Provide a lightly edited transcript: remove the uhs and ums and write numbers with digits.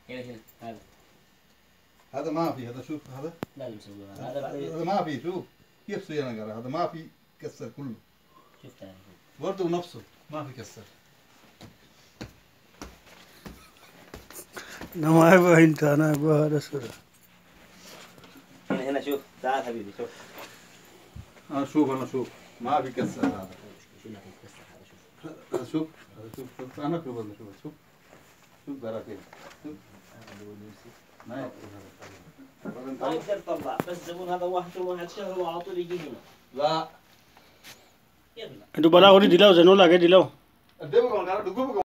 هنا هذا هذا ما في. هذا شوف هذا لازم نسويه هذا بعدين. هذا ما في. شوف كيف صيانة قرا. هذا ما في كسر كله. شوف ثاني برضه نفسه ما في كسر. ما يبغى انت انا ابغى هذا سورة. هنا شوف تعال حبيبي شوف. أنا شوف ما في كسر. هذا شو اللي بيكسر هذا شوف. هذا شوف أنا شوف هذا شوف قرا كيف. شوف ما يقدر ما يقدر يطلع بس زبون هذا واحد شهر وعلى طول يجي هنا. لا يلا انتو بلا وري ديلاو زنو لاगे दिलाओ الدبل قرا